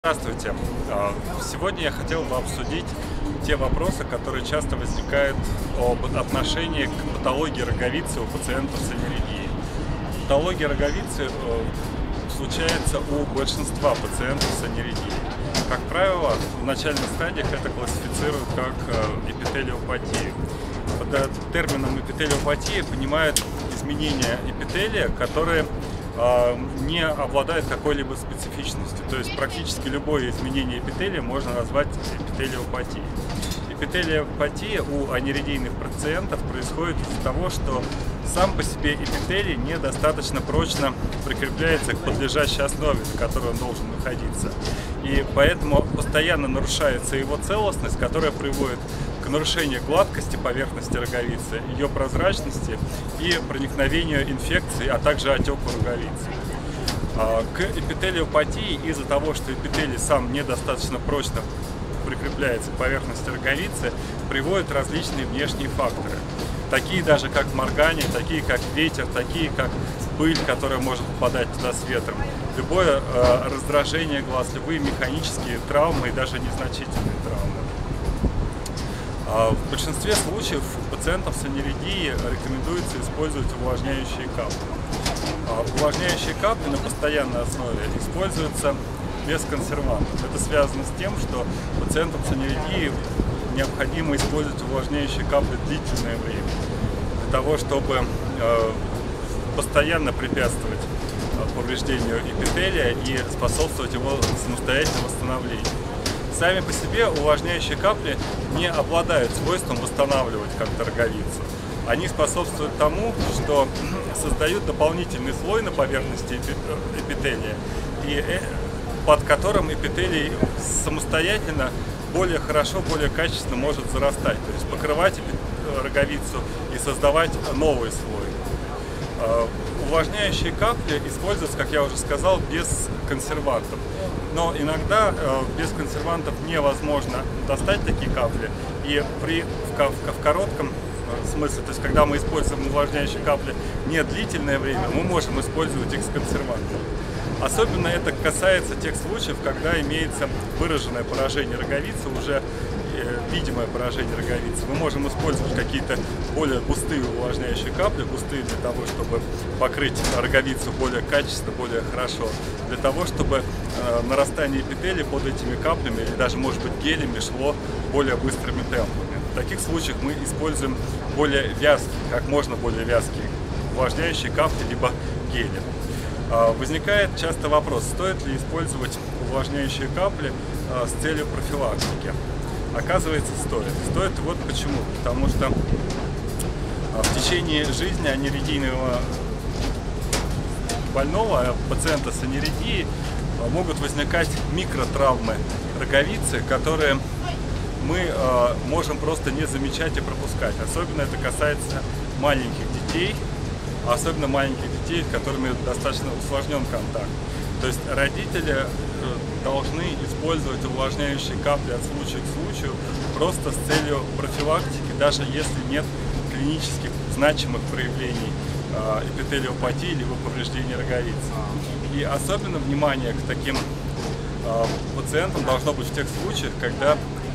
Здравствуйте! Сегодня я хотел бы обсудить те вопросы, которые часто возникают об отношении к патологии роговицы у пациентов с аниридией. Патология роговицы случается у большинства пациентов с аниридией. Как правило, в начальных стадиях это классифицируют как эпителиопатию. Под термином эпителиопатия понимают изменения эпителия, которые не обладает какой-либо специфичностью. То есть практически любое изменение эпителия можно назвать эпителиопатией. Эпителиопатия у аниридийных пациентов происходит из-за того, что сам по себе эпителий недостаточно прочно прикрепляется к подлежащей основе, на которой он должен находиться. И поэтому постоянно нарушается его целостность, которая приводит к нарушению гладкости поверхности роговицы, ее прозрачности и проникновению инфекций, а также отеку роговицы. К эпителиопатии из-за того, что эпителий сам недостаточно прочно прикрепляется к поверхности роговицы, приводят различные внешние факторы. Такие даже как моргание, такие как ветер, такие как пыль, которая может попадать туда с ветром. Любое раздражение глаз, любые механические травмы и даже незначительные травмы. В большинстве случаев пациентов с аниридией рекомендуется использовать увлажняющие капли. Увлажняющие капли на постоянной основе используются без консервантов. Это связано с тем, что пациентам с аниридией необходимо использовать увлажняющие капли длительное время, для того, чтобы постоянно препятствовать повреждению эпителия и способствовать его самостоятельному восстановлению. Сами по себе увлажняющие капли не обладают свойством восстанавливать как-то роговицу. Они способствуют тому, что создают дополнительный слой на поверхности эпителия, и под которым эпителий самостоятельно более хорошо, более качественно может зарастать, то есть покрывать роговицу и создавать новый слой. Увлажняющие капли используются, как я уже сказал, без консервантов. Но иногда без консервантов невозможно достать такие капли, и в коротком смысле, то есть когда мы используем увлажняющие капли не длительное время, мы можем использовать их с консервантом. Особенно это касается тех случаев, когда имеется выраженное поражение роговицы, уже видимое поражение роговицы. Мы можем использовать какие-то более густые увлажняющие капли, густые для того, чтобы покрыть роговицу более качественно, более хорошо, для того, чтобы нарастание эпителия под этими каплями или даже, может быть, гелями шло более быстрыми темпами. В таких случаях мы используем более вязкие, как можно более вязкие увлажняющие капли, либо гели. Возникает часто вопрос, стоит ли использовать увлажняющие капли с целью профилактики. Оказывается, стоит. Стоит вот почему. Потому что в течение жизни аниридийного больного, пациента с аниридией, могут возникать микротравмы роговицы, которые мы можем просто не замечать и пропускать. Особенно это касается маленьких детей, особенно маленьких детей, с которыми достаточно усложнен контакт. То есть родители должны использовать увлажняющие капли от случая к случаю просто с целью профилактики, даже если нет клинических значимых проявлений эпителиопатии либо повреждения роговицы. И особенно внимание к таким пациентам должно быть в тех случаях, когда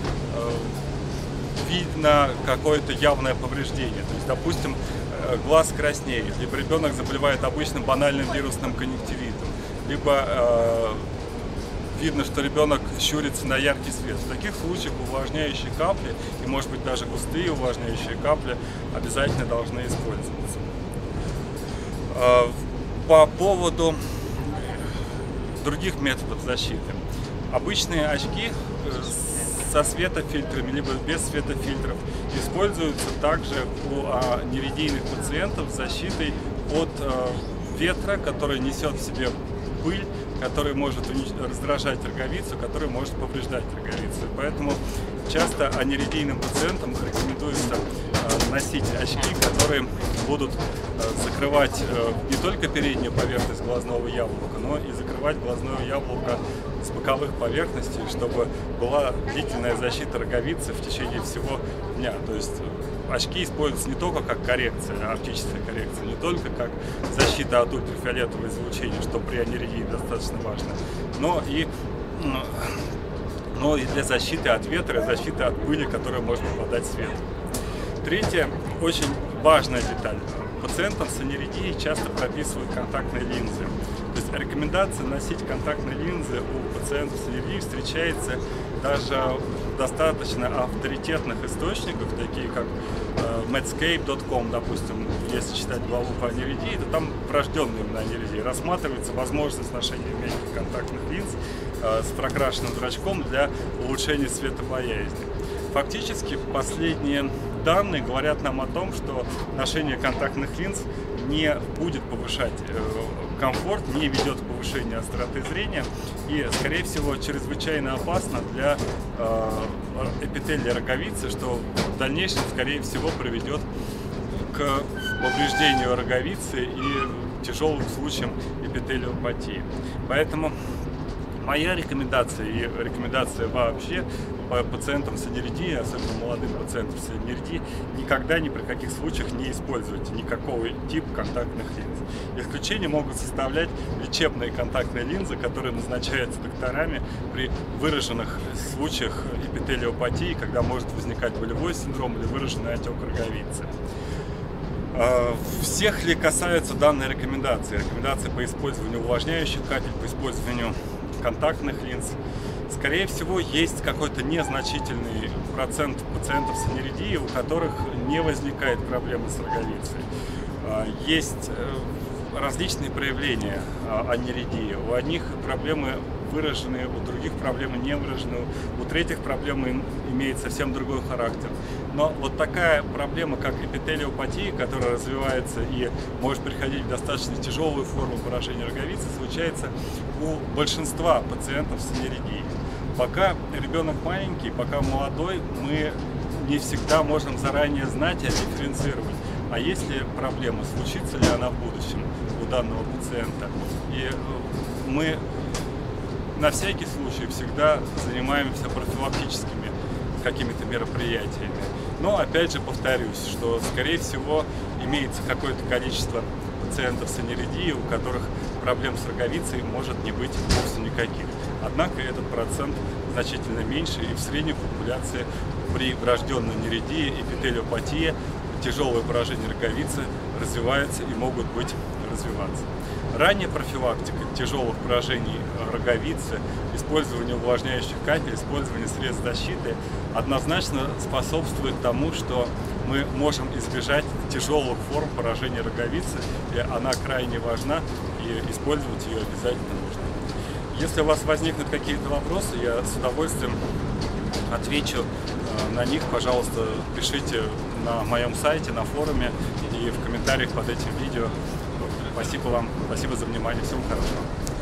видно какое-то явное повреждение. То есть, допустим, глаз краснеет, либо ребенок заболевает обычным банальным вирусным конъюнктивитом, либо видно, что ребенок щурится на яркий свет. В таких случаях увлажняющие капли, и может быть даже густые увлажняющие капли, обязательно должны использоваться. По поводу других методов защиты. Обычные очки со светофильтрами, либо без светофильтров используются также у аниридийных пациентов с защитой от ветра, который несет в себе пыль, который может раздражать роговицу, который может повреждать роговицу. Поэтому часто аниридийным пациентам рекомендуется носить очки, которые будут закрывать не только переднюю поверхность глазного яблока, но и закрывать глазное яблоко с боковых поверхностей, чтобы была длительная защита роговицы в течение всего дня. То есть очки используются не только как коррекция, оптическая коррекция, не только как защита от ультрафиолетового излучения, что при аниридии достаточно важно, но и но и для защиты от ветра, защиты от пыли, которая может попадать в свет. Третье, очень важная деталь. Пациентам с аниридией часто прописывают контактные линзы. То есть рекомендация носить контактные линзы у пациентов с аниридией встречается даже в достаточно авторитетных источниках, такие как medscape.com, допустим, если читать главу по аниридии, то там врожденные именно аниридии рассматривается возможность ношения мягких контактных линз с прокрашенным зрачком для улучшения светобоязни. Фактически последние данные говорят нам о том, что ношение контактных линз не будет повышать комфорт, не ведет к повышению остроты зрения и, скорее всего, чрезвычайно опасно для эпителия роговицы, что в дальнейшем, скорее всего, приведет к повреждению роговицы и тяжелым случаям эпителиопатии. Поэтому моя рекомендация и рекомендация вообще по пациентам с аниридией, особенно молодым пациентам с аниридией, никогда ни при каких случаях не используйте никакого типа контактных линз. Исключение могут составлять лечебные контактные линзы, которые назначаются докторами при выраженных случаях эпителиопатии, когда может возникать болевой синдром или выраженный отек роговицы. Всех ли касаются данной рекомендации? Рекомендации по использованию увлажняющих капель, по использованию контактных линз. Скорее всего, есть какой-то незначительный процент пациентов с аниридией, у которых не возникает проблемы с роговицей. Есть различные проявления аниридии. У одних проблемы выраженные, у других проблемы не выраженные, у третьих проблемы имеет совсем другой характер. Но вот такая проблема, как эпителиопатия, которая развивается и может переходить в достаточно тяжелую форму поражения роговицы, случается у большинства пациентов с аниридией. Пока ребенок маленький, пока молодой, мы не всегда можем заранее знать и дифференцировать. А если проблема, случится ли она в будущем у данного пациента? И мы на всякий случай всегда занимаемся профилактическими какими-то мероприятиями. Но опять же повторюсь, что скорее всего имеется какое-то количество пациентов с аниридией, у которых проблем с роговицей может не быть вовсе никаких. Однако этот процент значительно меньше, и в средней популяции при врожденной аниридии, эпителиопатии, тяжелое поражение роговицы развиваются и могут быть развиваться. Ранняя профилактика тяжелых поражений роговицы, использование увлажняющих капель, использование средств защиты однозначно способствует тому, что мы можем избежать тяжелых форм поражения роговицы, и она крайне важна, и использовать ее обязательно нужно. Если у вас возникнут какие-то вопросы, я с удовольствием отвечу на них. Пожалуйста, пишите на моем сайте, на форуме и в комментариях под этим видео. Спасибо вам, спасибо за внимание, всего хорошего.